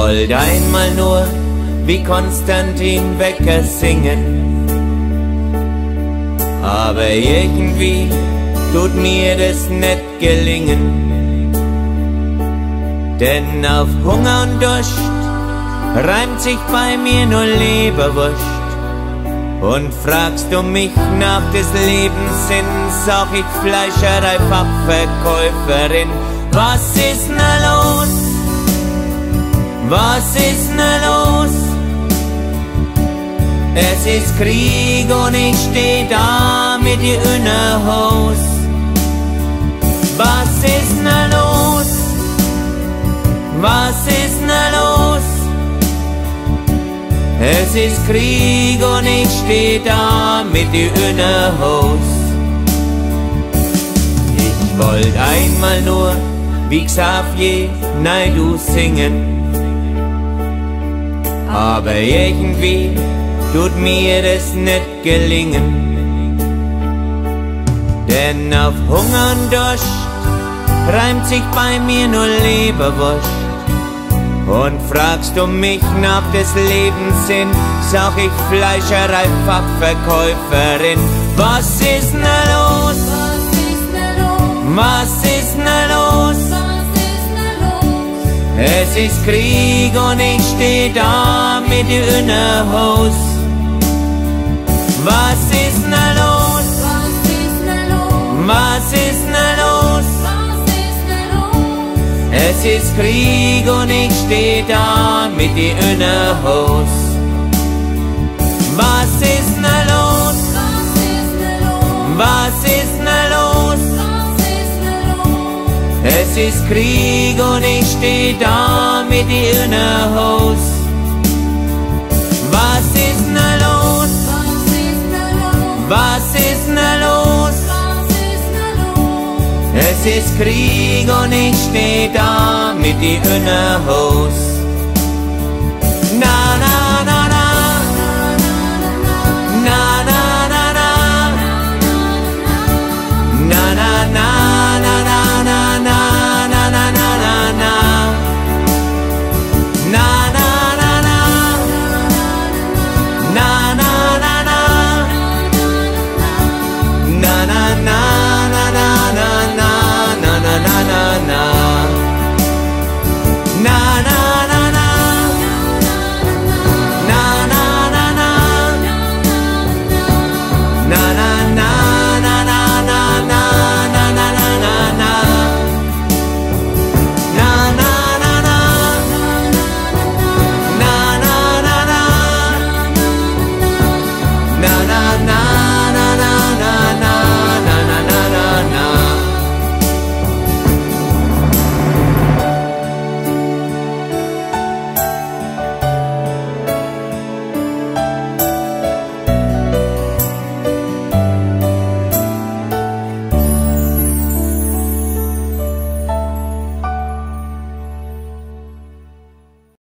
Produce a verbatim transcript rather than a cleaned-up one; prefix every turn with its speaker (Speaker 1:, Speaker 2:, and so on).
Speaker 1: wollt einmal nur wie Konstantin Wecker singen, aber irgendwie tut mir das nicht gelingen. Denn auf Hunger und Durst reimt sich bei mir nur Leberwurst. Und fragst du mich nach des Lebens Sinn, sag ich Fleischerei, Fachverkäuferin. Was ist denn los? Was ist denn los? Es ist Krieg und ich steh da mit die Innerhaus. Was ist denn los? Was ist denn los? Es ist Krieg und ich steh da mit die Innerhaus. Ich wollt einmal nur wie Xavier Naidoo singen, aber irgendwie tut mir es nicht gelingen. Denn auf Hunger und Durst reimt sich bei mir nur Leberwurst. Und fragst du mich nach des Lebens Sinn, sag ich Fleischerei, Fachverkäuferin. Was ist denn los? Was ist denn los? Es ist Krieg und ich steh da mit die Innerhaus. Was ist denn los? Was ist denn los? Es ist Krieg und ich steh da mit die Innerhaus. Was ist denn los? Was ist denn los? Es ist Krieg und ich steh da mit die Innerhaus. Was ist denn los? Was ist denn los? Es ist Krieg und ich steh da mit die Innerhaus.